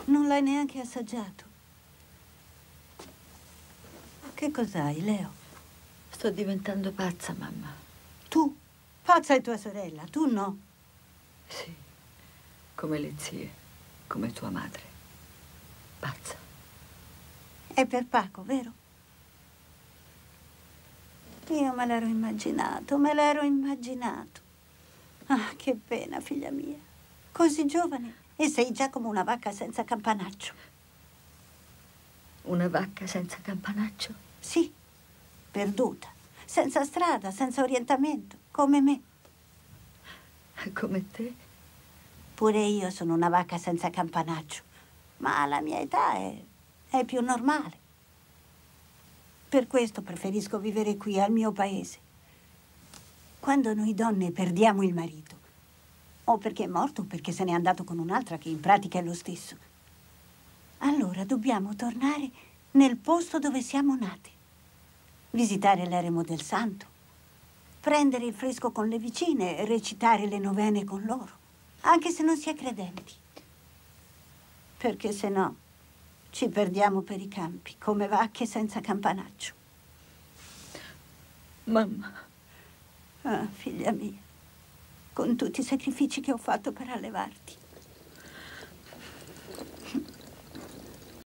Non l'hai neanche assaggiato. Che cos'hai, Leo? Sto diventando pazza, mamma. Tu? Pazza è tua sorella, tu no. Sì, come le zie, come tua madre. Pazza. È per Paco, vero? Io me l'ero immaginato, me l'ero immaginato. Ah, che pena, figlia mia. Così giovane e sei già come una vacca senza campanaccio. Una vacca senza campanaccio? Sì, perduta, senza strada, senza orientamento, come me. Come te? Pure io sono una vacca senza campanaccio, ma alla mia età è più normale. Per questo preferisco vivere qui, al mio paese. Quando noi donne perdiamo il marito, o perché è morto o perché se n'è andato con un'altra, che in pratica è lo stesso, allora dobbiamo tornare nel posto dove siamo nate. Visitare l'eremo del santo, prendere il fresco con le vicine e recitare le novene con loro, anche se non si è credenti. Perché se no ci perdiamo per i campi, come vacche senza campanaccio. Mamma. Ah, figlia mia, con tutti i sacrifici che ho fatto per allevarti.